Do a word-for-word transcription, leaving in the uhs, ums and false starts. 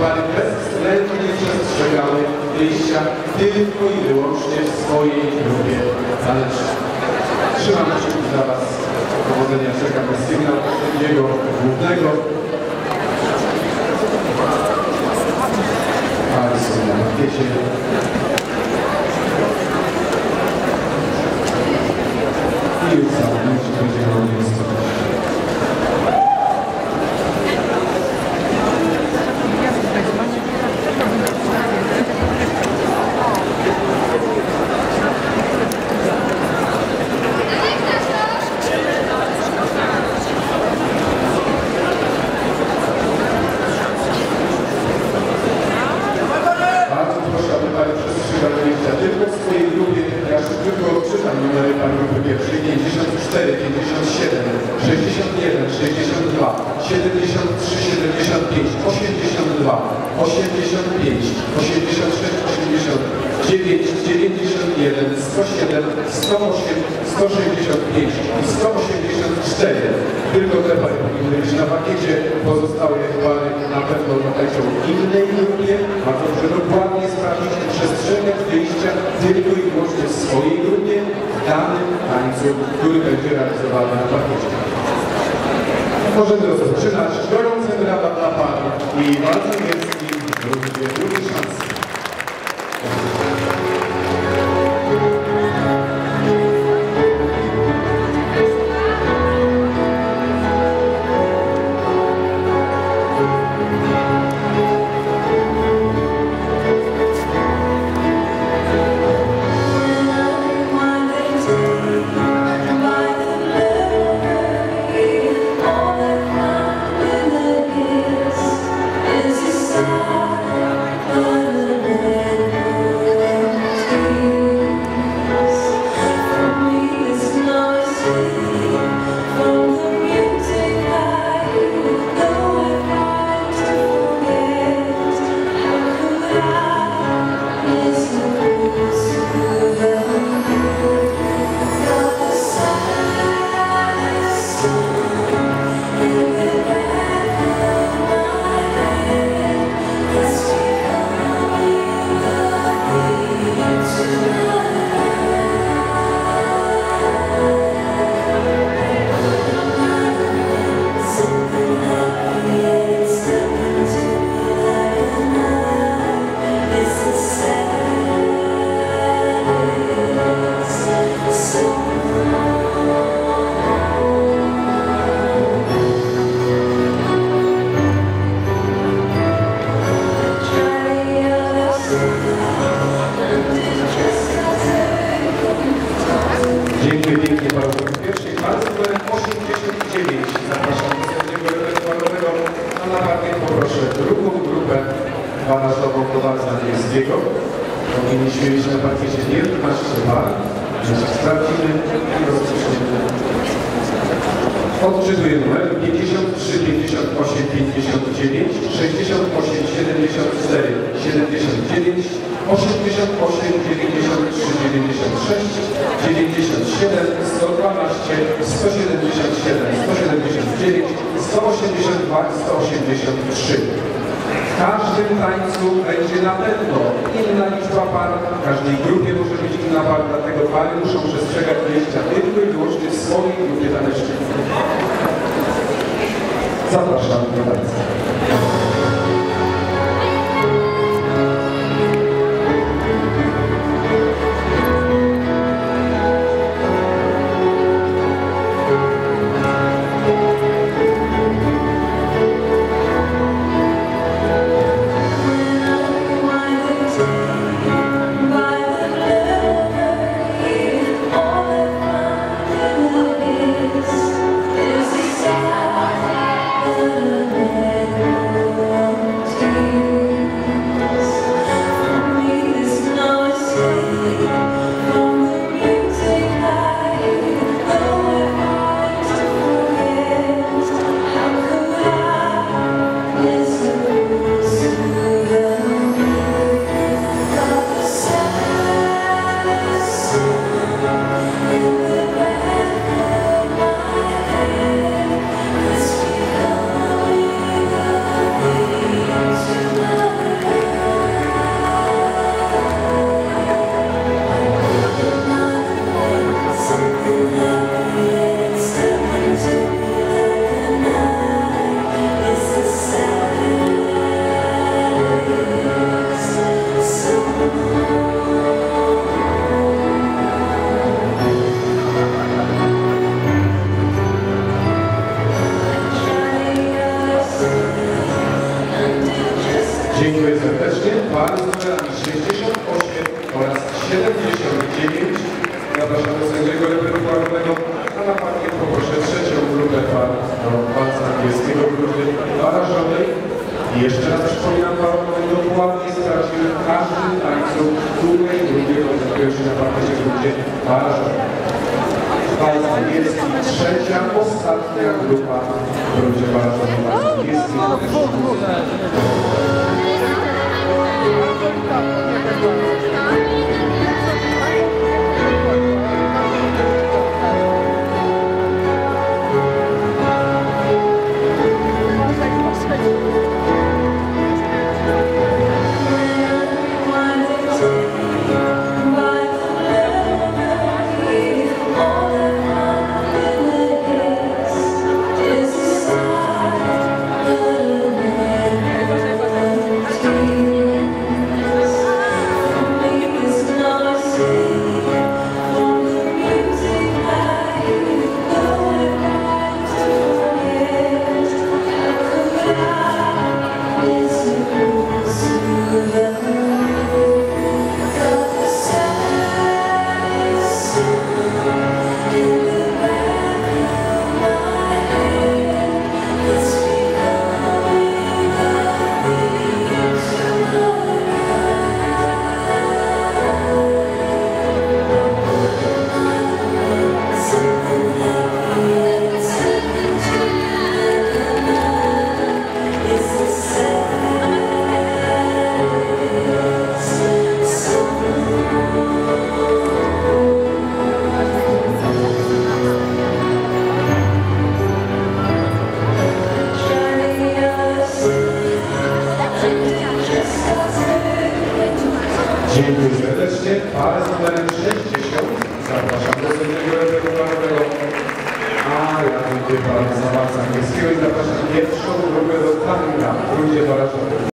pary bezwzględnie przestrzegały wyjścia tylko i wyłącznie w swojej grupie tanecznej. Trzymam kciuki dla Was. Powodzenia, czekam na sygnał jego głównego. Pary są na makiecie. I już za moment będzie na mnie wystąpić. Tylko w swojej grupie, ja szybko odczytam numery pan grupy pierwszej: pięćdziesiąt cztery, pięćdziesiąt siedem, sześćdziesiąt jeden, sześćdziesiąt dwa, siedemdziesiąt trzy, siedemdziesiąt pięć, osiemdziesiąt dwa, osiemdziesiąt pięć, osiemdziesiąt sześć, osiemdziesiąt dziewięć, dziewięćdziesiąt jeden, sto siedem, sto osiem, sto sześćdziesiąt pięć i sto osiemdziesiąt cztery. Tylko te pary powinny być na pakiecie, pozostałe pary na pewno tańczą w innej grupie, a to, że dokładnie sprawdzić przestrzegać wyjścia tylko i wyłącznie w swojej grupie, w danym tańcu, który będzie realizowany na pakiecie. Możemy rozpoczynać. Gorące brawa dla par i bardzo wielkim drugie drugie szanse. Dziękuję pięknie panu pierwszej. Pan z numerem osiemdziesiąt dziewięć. Zapraszam do sędziego repertuarowego. A na parkiet poproszę drugą grupę barażową Kowalca Niemieckiego. Powinniśmy mieć na parkiecie piętnaście par. Sprawdzimy i rozpoczniemy. Odczytuję numer pięćdziesiąt trzy, pięćdziesiąt osiem, pięćdziesiąt dziewięć, sześćdziesiąt osiem, siedemdziesiąt cztery, siedemdziesiąt dziewięć, osiemdziesiąt osiem, dziewięćdziesiąt trzy, dziewięćdziesiąt sześć, dziewięćdziesiąt siedem, sto dwanaście, sto siedemdziesiąt siedem, sto siedemdziesiąt dziewięć, sto osiemdziesiąt dwa i sto osiemdziesiąt trzy. W każdym tańcu będzie na pewno inna liczba par, w każdej grupie może być inna par, dlatego pary muszą przestrzegać wyjścia tylko i wyłącznie w swojej grupie tanecznej. Zapraszam do tańca. Is the side of the Dziękuję serdecznie. Pary z numerami sześćdziesiąt osiem oraz siedemdziesiąt dziewięć. Zapraszam do sędziego repertuarowego, a na parkiet poproszę trzecią grupę par do walca angielskiego w grupie barażowej. I jeszcze raz przypominam parom, że dokładnie sprawdzimy w każdym tańcu, w której grupie koncentruje się na parkiecie grupie barażowej. Walc angielski, trzecia, ostatnia grupa w grupie barażowej. Walc angielski. Dziękuję serdecznie. Parę z numerem sześćdziesiąt. Zapraszam do sędziego repertuarowego. A ja dziękuję bardzo za walca angielskiego i zapraszam pierwszą grupę do tanga w rundzie barażowej.